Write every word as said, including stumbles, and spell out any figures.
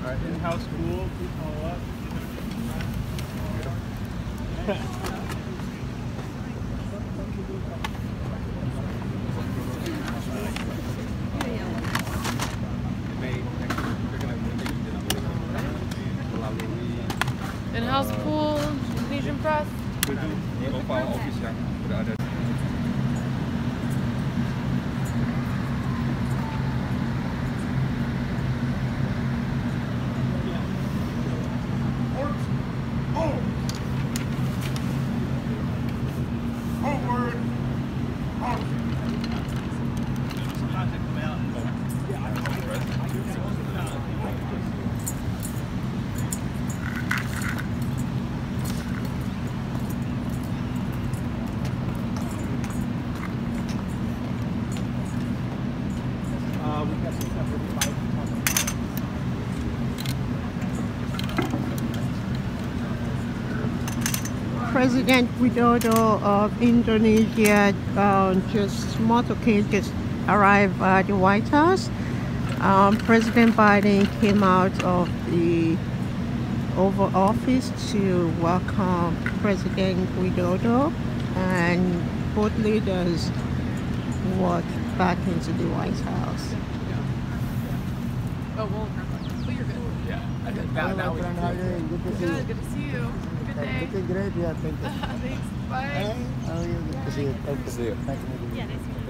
Alright, in-house pool, please follow up. In-house pool, Indonesian press. Itu profile office yang udah ada. President Widodo of Indonesia uh, just motorcade just arrived at the White House. Um, President Biden came out of the Oval Office to welcome President Widodo, and both leaders walked back into the White House. Oh, well, but you're good. Yeah, I think now, now we can Good to see you. Good, good to see you. Good day. Looking great, yeah, thank you. Thanks. Bye. How are you? Good to see you. Thank you. see you. Nice to meet you. Yeah, nice to meet you.